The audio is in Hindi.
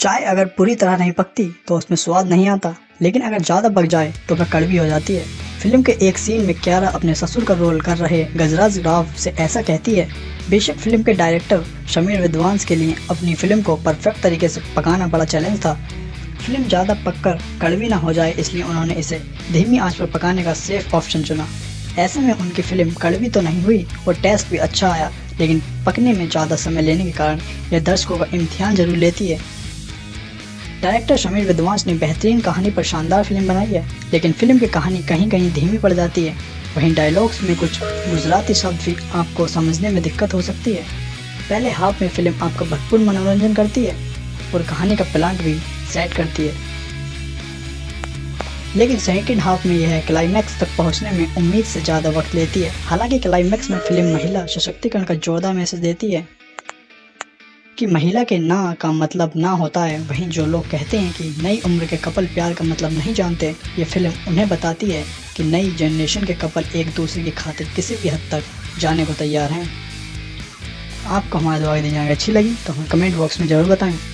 चाय अगर पूरी तरह नहीं पकती तो उसमें स्वाद नहीं आता, लेकिन अगर ज़्यादा पक जाए तो वह कड़वी हो जाती है। फिल्म के एक सीन में कियारा अपने ससुर का रोल कर रहे गजराज राव से ऐसा कहती है। बेशक फिल्म के डायरेक्टर शमीर विद्वांस के लिए अपनी फिल्म को परफेक्ट तरीके से पकाना बड़ा चैलेंज था। फिल्म ज़्यादा पककर कड़वी ना हो जाए, इसलिए उन्होंने इसे धीमी आंच पर पकाने का सेफ ऑप्शन चुना। ऐसे में उनकी फिल्म कड़वी तो नहीं हुई और टेस्ट भी अच्छा आया, लेकिन पकने में ज़्यादा समय लेने के कारण यह दर्शकों का इम्तिहान जरूर लेती है। डायरेक्टर शमीर विद्वांस ने बेहतरीन कहानी पर शानदार फिल्म बनाई है, लेकिन फिल्म की कहानी कहीं कहीं धीमी पड़ जाती है। वहीं डायलॉग्स में कुछ गुजराती शब्द भी आपको समझने में दिक्कत हो सकती है। पहले हाफ में फिल्म आपका भरपूर मनोरंजन करती है और कहानी का प्लांट भी सेट करती है, लेकिन सेकंड हाफ में यह क्लाइमैक्स तक पहुंचने में उम्मीद से ज़्यादा वक्त लेती है। हालांकि क्लाइमैक्स में फिल्म महिला सशक्तिकरण का जोरदार मैसेज देती है कि महिला के ना का मतलब ना होता है। वहीं जो लोग कहते हैं कि नई उम्र के कपल प्यार का मतलब नहीं जानते, ये फिल्म उन्हें बताती है कि नई जनरेशन के कपल एक दूसरे की खातिर किसी भी हद तक जाने को तैयार हैं। आपको हमारी दवाई दी जाएगी अच्छी लगी तो हमें कमेंट बॉक्स में ज़रूर बताएं।